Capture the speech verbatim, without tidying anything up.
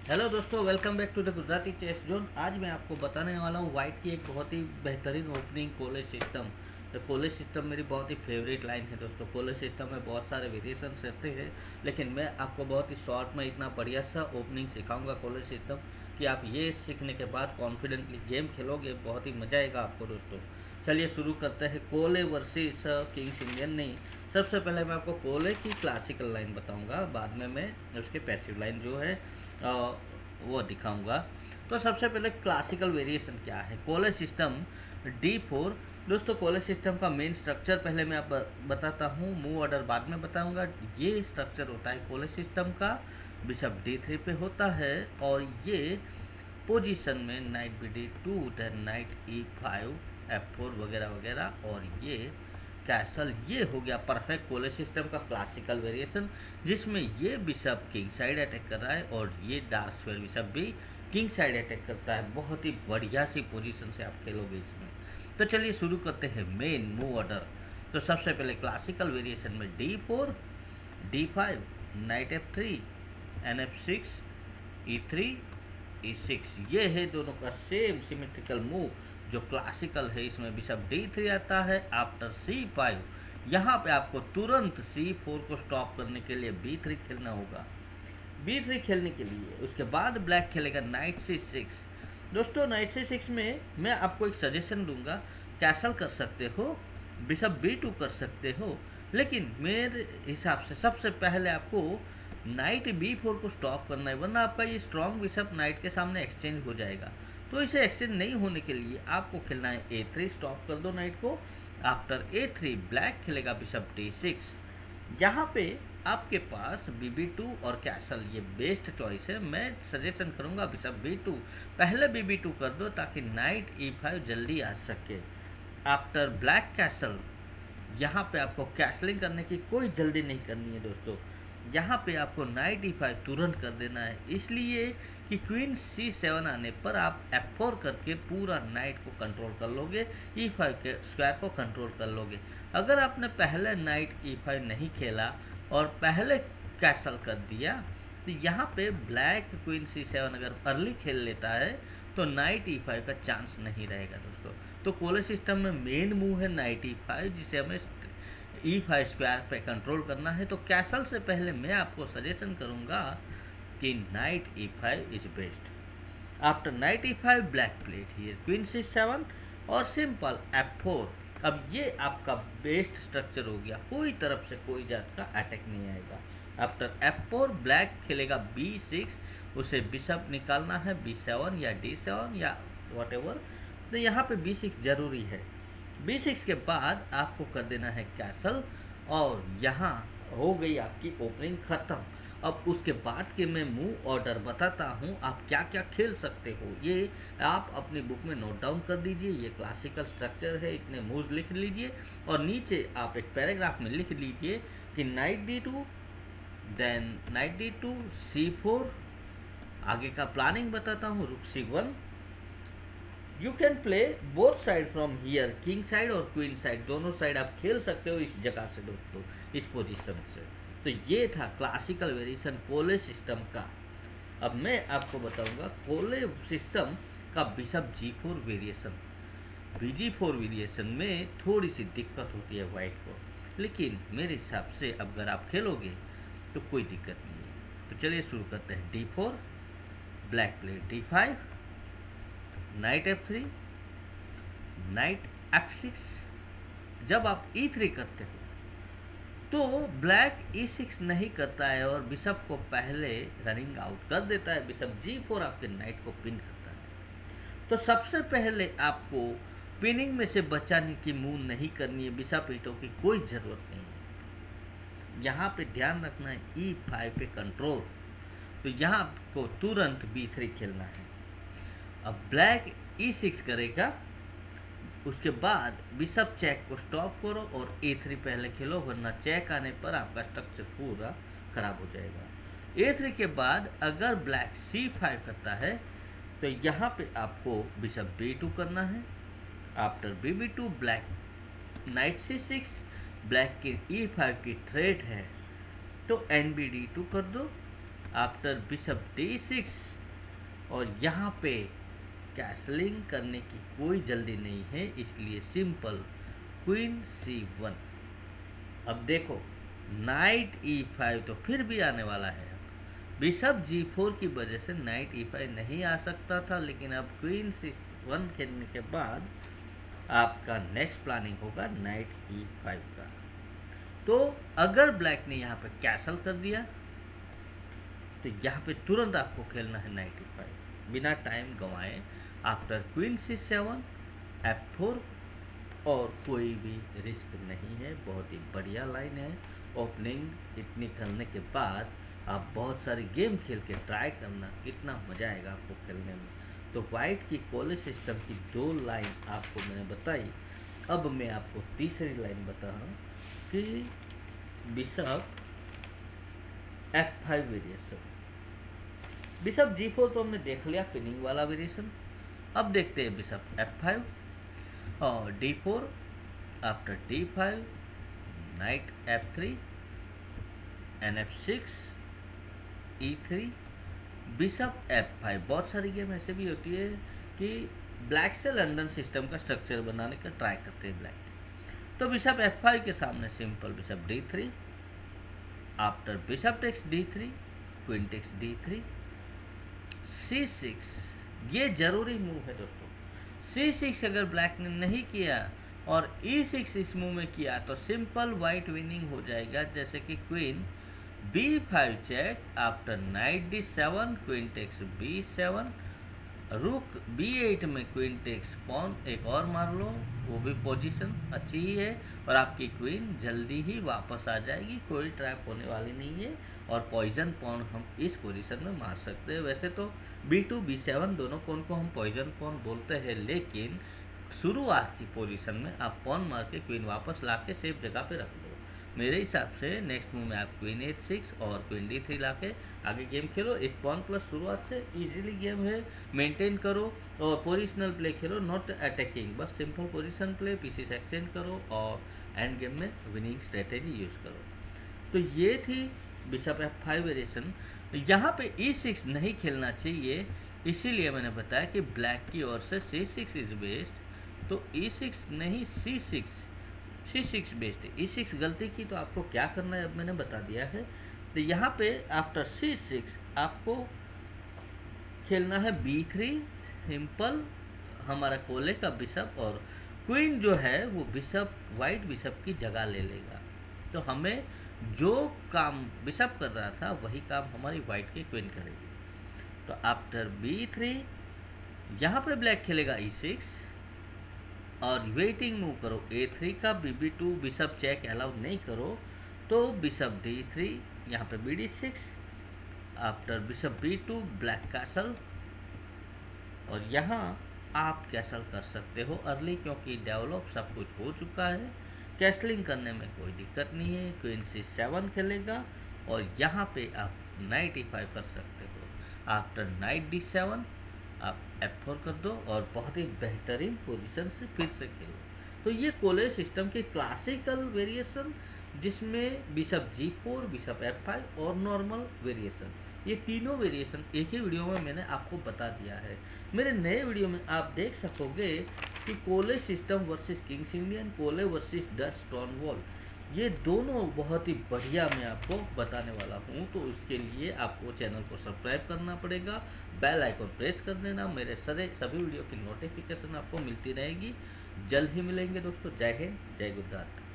Hello दोस्तों, welcome back to the Gujarati chess zone. आज मैं आपको बताने वाला हूँ वाइट की एक बहुत ही बेहतरीन ओपनिंग कॉलेज सिस्टम। तो कॉलेज सिस्टम मेरी बहुत ही फेवरेट लाइन है दोस्तों। कॉलेज सिस्टम में बहुत सारे वेरिएशन रहते हैं, लेकिन मैं आपको बहुत ही शॉर्ट में इतना बढ़िया सा ओपनिंग सिखाऊंगा कॉलेज सिस्टम कि आप ये सीखने के बाद कॉन्फिडेंटली गेम खेलोगे, बहुत ही मजा आएगा आपको दोस्तों। चलिए शुरू करते हैं। कोले वर्सेस किंग्स इंडियन नहीं, सबसे पहले मैं आपको कोले की क्लासिकल लाइन बताऊंगा, बाद में मैं उसके पैसिव लाइन जो है आ, वो दिखाऊंगा। तो सबसे पहले क्लासिकल वेरिएशन क्या है। कोले सिस्टम डी फोर दोस्तों, कोले सिस्टम का मेन स्ट्रक्चर पहले मैं आप बताता हूँ, मूव ऑर्डर बाद में बताऊंगा। ये स्ट्रक्चर होता है कोले सिस्टम का, बिशप डी थ्री पे होता है और ये पोजीशन में knight B D two, then knight E five, F four वगैरह वगैरह, और ये कैसल। ये हो गया परफेक्ट कोले सिस्टम का क्लासिकल वेरिएशन, जिसमें ये बिशप किंग साइड अटैक कर रहा है और ये डार्क स्क्वायर बिशप भी किंग साइड अटैक करता है। बहुत ही बढ़िया सी पोजीशन से आप खेलोगे इसमें। तो चलिए शुरू करते हैं मेन मूव ऑर्डर। तो सबसे पहले क्लासिकल वेरिएशन में D four, D five, knight F three, N F six, E three, E six. ये है दोनों का सेम सिमेट्रिकल मूव जो क्लासिकल है। इसमें बिशप डी थ्री आता है आफ्टर सी फाइव। यहाँ पे आपको तुरंत सी फोर को स्टॉप करने के लिए बी थ्री खेलना होगा। बी थ्री खेलने के लिए उसके बाद ब्लैक खेलेगा नाइट सी सिक्स। दोस्तों नाइट सी सिक्स में मैं आपको एक सजेशन दूंगा, कैसल कर सकते हो, बिशप बी टू कर सकते हो, लेकिन मेरे हिसाब से सबसे पहले आपको नाइट बी फोर को स्टॉप करना है, वरना आपका ये स्ट्रॉन्ग बिशप नाइट के सामने एक्सचेंज हो जाएगा। तो इसे एक्सचेंज नहीं होने के लिए आपको खेलना है ए थ्री, स्टॉप कर दो नाइट को। आफ्टर ए थ्री ब्लैक खेलेगा बिशप डी सिक्स। यहाँ पे आपके पास बी बी टू और कैसल, ये बेस्ट चॉइस है। मैं सजेशन करूंगा बिशप बी टू, पहले बी बी टू कर दो ताकि नाइट ई फाइव जल्दी आ सके। आफ्टर ब्लैक कैसल, यहाँ पे आपको कैसलिंग करने की कोई जल्दी नहीं करनी है दोस्तों। यहाँ पे आपको नाइट ई फाइव तुरंत कर देना है, इसलिए कि क्वीन सी सेवन आने पर आप एफ फोर करके पूरा नाइट को कंट्रोल कर लोगे, ई फाइव के स्क्वायर को कंट्रोल कर लोगे। अगर आपने पहले नाइट ई फाइव नहीं खेला और पहले कैसल कर दिया, तो यहाँ पे ब्लैक क्वीन सी सेवन अगर अर्ली खेल लेता है तो नाइट ई फाइव का चांस नहीं रहेगा दोस्तों। तो कोले सिस्टम में मेन मूव है नाइट ई फाइव, जिसे हमें ई फाइव स्क्वायर पे कंट्रोल करना है। तो कैसल से पहले मैं आपको सजेशन करूंगा कि knight E five is best. After knight E five black played here queen C seven और सिंपल एफ फोर। अब ये आपका बेस्ट स्ट्रक्चर हो गया, कोई तरफ से कोई जात का अटैक नहीं आएगा। आफ्टर एफ फोर ब्लैक खेलेगा बी सिक्स, उसे बिशप निकालना है बी सेवन या डी सेवन या व्हाटएवर। तो यहाँ पे बी सिक्स जरूरी है। बी सिक्स के बाद आपको कर देना है कैसल और यहाँ हो गई आपकी ओपनिंग खत्म। अब उसके बाद के मैं मूव ऑर्डर बताता हूँ, आप क्या क्या खेल सकते हो ये आप अपनी बुक में नोट डाउन कर दीजिए। ये क्लासिकल स्ट्रक्चर है, इतने मूव्स लिख लीजिए और नीचे आप एक पैराग्राफ में लिख लीजिए कि knight D two, then knight D two, C four, आगे का प्लानिंग बताता हूँ, rook C one. You can play both side from here, king side और क्वीन साइड, दोनों साइड आप खेल सकते हो इस जगह से दोस्तों, इस पोजीशन से। तो ये था क्लासिकल वेरिएशन कोले सिस्टम का। अब मैं आपको बताऊंगा कोले सिस्टम का बिशप जी four variation. B G four variation में थोड़ी सी दिक्कत होती है वाइट को, लेकिन मेरे हिसाब से अगर आप खेलोगे तो कोई दिक्कत नहीं है। तो चलिए शुरू करते हैं। D four, black played D five, knight F three, knight F six. जब आप ई थ्री करते हो तो ब्लैक ई सिक्स नहीं करता है और बिशप को पहले रनिंग आउट कर देता है। बिशप जी फोर आपके नाइट को पिन करता है। तो सबसे पहले आपको पिनिंग में से बचाने की मूव नहीं करनी है, बिशप ईटों की कोई जरूरत नहीं है। यहाँ पे ध्यान रखना है ई फाइव पे कंट्रोल। तो यहाँ आपको तुरंत बी थ्री खेलना है। अब ब्लैक ई सिक्स करेगा, उसके बाद बिशप चेक को स्टॉप करो और ए थ्री पहले खेलो, वरना चेक आने पर आपका स्ट्रक्चर पूरा खराब हो जाएगा। ए थ्री के बाद अगर ब्लैक सी फाइव करता है तो यहाँ पे आपको बिशप बी टू करना है। After B B two black knight C six, black की ई फाइव की थ्रेट है तो एन बी डी टू कर दो। आफ्टर बिशप डी सिक्स और यहाँ पे कैसलिंग करने की कोई जल्दी नहीं है, इसलिए सिंपल क्वीन सी वन। अब देखो नाइट ई फाइव तो फिर भी आने वाला है। बिशप जी फोर की वजह से नाइट ई फाइव नहीं आ सकता था, लेकिन अब क्वीन सी वन खेलने के बाद आपका नेक्स्ट प्लानिंग होगा नाइट ई फाइव का। तो अगर ब्लैक ने यहाँ पे कैसल कर दिया तो यहाँ पे तुरंत आपको खेलना है नाइट ई फाइव बिना टाइम गंवाए। After queen C seven F four, और कोई भी रिस्क नहीं है। बहुत ही बढ़िया लाइन है। ओपनिंग इतनी करने के बाद आप बहुत सारी गेम खेल के ट्राई करना, कितना मजा आएगा आपको खेलने में। तो वाइट की कोले सिस्टम की दो लाइन आपको मैंने बताई। अब मैं आपको तीसरी लाइन बता रहा हूँ कि bishop F five variation. Bishop जी फोर तो हमने देख लिया, फिनिंग वाला वेरिएशन। अब देखते हैं बिशप एफ फाइव और D four. After D five knight F three, N F six, E three, bishop F five. बहुत सारी गेम ऐसे भी होती है कि ब्लैक से लंदन सिस्टम का स्ट्रक्चर बनाने का ट्राई करते हैं ब्लैक। तो बिशप एफ फाइव के सामने simple bishop D three. After bishop takes D three, queen takes D three, C six. ये जरूरी मूव है दोस्तों। सी सिक्स अगर ब्लैक ने नहीं किया और ई सिक्स इस मूव में किया तो सिंपल वाइट विनिंग हो जाएगा। जैसे कि queen B five check, after knight D seven, queen takes B seven, rook B eight में क्वीन टेक्स पॉन एक और मार लो, वो भी पोजीशन अच्छी ही है और आपकी क्वीन जल्दी ही वापस आ जाएगी, कोई ट्रैप होने वाली नहीं है। और पॉइजन पॉन हम इस पोजीशन में मार सकते हैं। वैसे तो बी टू बी सेवन दोनों पॉन को हम पॉइजन पॉन बोलते हैं, लेकिन शुरुआत की पोजीशन में आप पॉन मार के क्वीन वापस ला के सेफ जगह पे रख लो। मेरे हिसाब से नेक्स्ट मूव में आप क्वीन एट सिक्स और क्वीन डी थ्री ला के आगे गेम खेलो। एक पॉन प्लस शुरुआत से इजीली गेम है, मेंटेन करो और पोजिशनल प्ले खेलो, नॉट अटैकिंग। बस simple position play, pieces exchange करो और एंड गेम में विनिंग स्ट्रेटेजी यूज करो। तो ये थी बिशप एफ फाइव वेरिएशन। यहाँ पे ई सिक्स नहीं खेलना चाहिए, इसीलिए मैंने बताया कि ब्लैक की ओर से सी सिक्स इज बेस्ट। तो ई सिक्स नहीं c six, c six best है। ई सिक्स गलती की तो आपको क्या करना है अब मैंने बता दिया है। तो यहाँ पे आफ्टर सी सिक्स आपको खेलना है बी थ्री, सिंपल हमारा कोले का बिशप, और क्वीन जो है वो बिशप वाइट बिशप की जगह ले लेगा। तो हमें जो काम बिशप कर रहा था वही काम हमारी वाइट की क्वीन करेगी। तो आफ्टर बी थ्री यहाँ पे ब्लैक खेलेगा ई सिक्स और वेटिंग मूव करो ए थ्री का, b B two bishop check allow नहीं करो तो बिशप डी थ्री, यहाँ पे b d six, after bishop B two black castle. और यहाँ आप कैसल कर सकते हो अर्ली, क्योंकि डेवलप सब कुछ हो चुका है, कैसलिंग करने में कोई दिक्कत नहीं है। क्वीन सी सेवन खेलेगा और यहाँ पे आप नाइट ई फाइव कर सकते हो। आफ्टर नाइट डी सेवन आप एफ फोर कर दो और बहुत ही बेहतरीन पोजीशन से फिर से खेलो। तो ये कोले सिस्टम के क्लासिकल वेरिएशन, जिसमें बिशप जी फोर, बिशप एफ फाइव और नॉर्मल वेरिएशन, ये तीनों वेरिएशन एक ही वीडियो में मैंने आपको बता दिया है। मेरे नए वीडियो में आप देख सकोगे कि Colle system versus King's Indian, Colle versus Dutch Stonewall, ये दोनों बहुत ही बढ़िया मैं आपको बताने वाला हूँ। तो उसके लिए आपको चैनल को सब्सक्राइब करना पड़ेगा, बेल आइकन प्रेस कर देना, मेरे सारे सभी वीडियो की नोटिफिकेशन आपको मिलती रहेगी। जल्द ही मिलेंगे दोस्तों। जय हिंद, जय गुजरात।